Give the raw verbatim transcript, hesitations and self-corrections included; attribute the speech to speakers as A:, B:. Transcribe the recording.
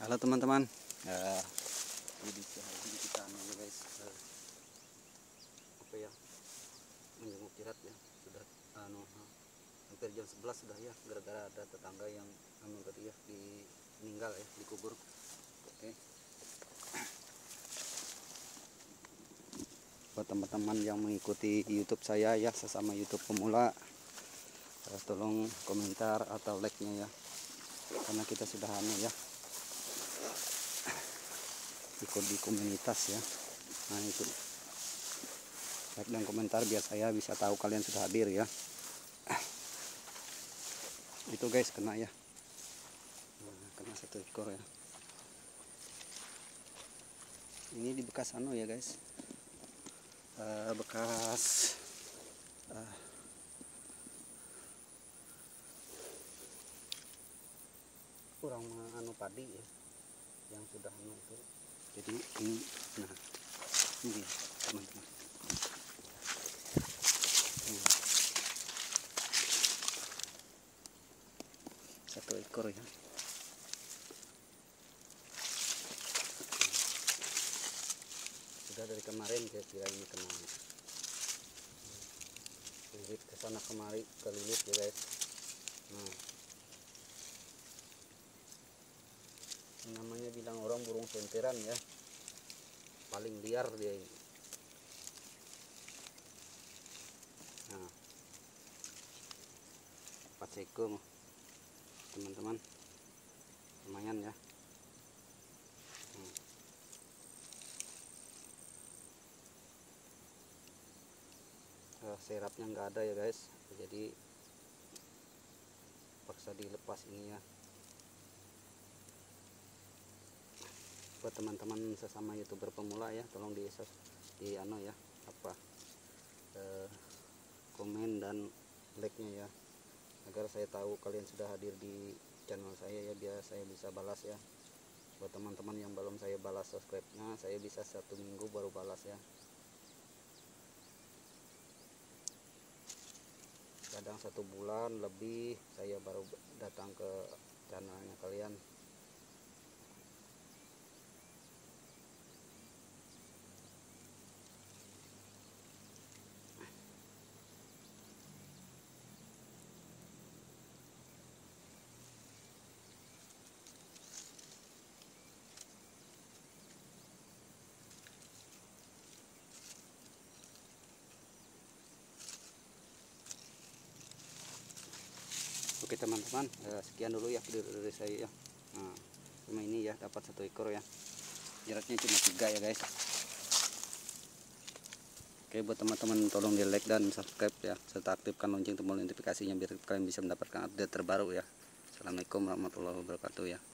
A: Halo teman-teman, uh, jadi hari ini kita anu ya guys, uh, apa ya, menjenguk kirat ya, sudah anu uh, hampir jam sebelas sudah ya, gara-gara ada tetangga yang anu tadi ya, di meninggal ya, dikubur. Oke, buat teman-teman yang mengikuti YouTube saya ya, sesama YouTube pemula, uh, tolong komentar atau like-nya ya, karena kita sudah anu ya, ikut di komunitas ya. Nah itu like dan komentar biar saya bisa tahu kalian sudah hadir ya. Itu guys, kena ya, nah, kena satu ekor ya. Ini di bekas anu ya guys, uh, bekas uh, kurang anu padi ya, yang sudah anu itu. Jadi ini, nah ini teman-teman, satu ekor ya. Sudah dari kemarin kira-kira ini kena lilit ke sana kemari, kelilit ya guys. Nah, namanya bilang orang burung senteran ya, paling liar dia ini. Nah, empat ekor teman-teman, lumayan ya. Hmm. Uh, serapnya nggak ada ya guys, jadi paksa dilepas ini ya. Buat teman-teman sesama youtuber pemula ya, tolong di di ano ya, apa eh, komen dan like nya ya, agar saya tahu kalian sudah hadir di channel saya ya, biar saya bisa balas ya. Buat teman-teman yang belum saya balas subscribe nya, saya bisa satu minggu baru balas ya, kadang satu bulan lebih saya baru datang ke channelnya kalian. Oke teman-teman, eh, sekian dulu ya video dari saya ya. Nah, cuma ini ya, dapat satu ekor ya, jaraknya cuma tiga ya guys. Oke, buat teman-teman tolong di like dan subscribe ya, serta aktifkan lonceng tombol notifikasinya biar kalian bisa mendapatkan update terbaru ya. Assalamualaikum warahmatullahi wabarakatuh ya.